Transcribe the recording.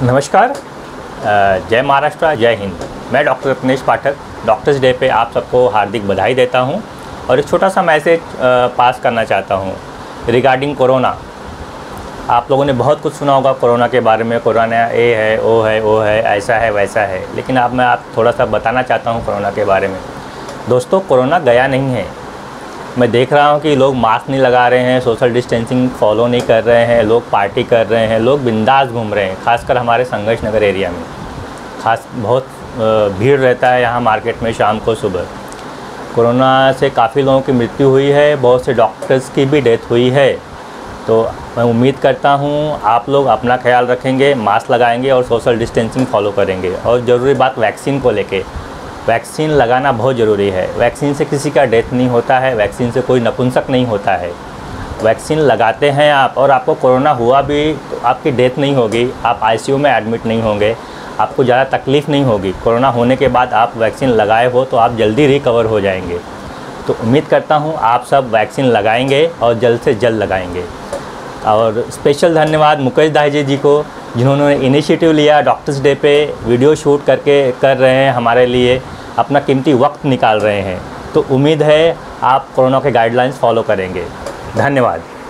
नमस्कार, जय महाराष्ट्र, जय हिंद। मैं doctor Ratnesh Pathak doctors day पे आप सबको हार्दिक बधाई देता हूं और एक छोटा सा मैसेज पास करना चाहता हूं रिगार्डिंग कोरोना। आप लोगों ने बहुत कुछ सुना होगा कोरोना के बारे में, कोरोना ये है, वो है, ऐसा है, वैसा है। लेकिन अब मैं आप थोड़ा सा बताना चाहता हूँ कोरोना के बारे में। दोस्तों, कोरोना गया नहीं है। मैं देख रहा हूँ कि लोग मास्क नहीं लगा रहे हैं, सोशल डिस्टेंसिंग फॉलो नहीं कर रहे हैं, लोग पार्टी कर रहे हैं, लोग बिंदास घूम रहे हैं। खासकर हमारे संघर्ष नगर एरिया में बहुत भीड़ रहता है यहाँ मार्केट में शाम को, सुबह। कोरोना से काफ़ी लोगों की मृत्यु हुई है, बहुत से डॉक्टर्स की भी डेथ हुई है। तो मैं उम्मीद करता हूँ आप लोग अपना ख्याल रखेंगे, मास्क लगाएंगे और सोशल डिस्टेंसिंग फॉलो करेंगे। और ज़रूरी बात वैक्सीन को लेके, वैक्सीन लगाना बहुत ज़रूरी है। वैक्सीन से किसी का डेथ नहीं होता है, वैक्सीन से कोई नपुंसक नहीं होता है। वैक्सीन लगाते हैं आप और आपको कोरोना हुआ भी तो आपकी डेथ नहीं होगी, आप आईसीयू में एडमिट नहीं होंगे, आपको ज़्यादा तकलीफ़ नहीं होगी। कोरोना होने के बाद आप वैक्सीन लगाए हो तो आप जल्दी रिकवर हो जाएंगे। तो उम्मीद करता हूँ आप सब वैक्सीन लगाएंगे और जल्द से जल्द लगाएंगे। और स्पेशल धन्यवाद मुकेश दाहिजे जी को, जिन्होंने इनिशिएटिव लिया डॉक्टर्स डे पे वीडियो शूट करके कर रहे हैं, हमारे लिए अपना कीमती वक्त निकाल रहे हैं। तो उम्मीद है आप कोरोना के गाइडलाइंस फॉलो करेंगे। धन्यवाद।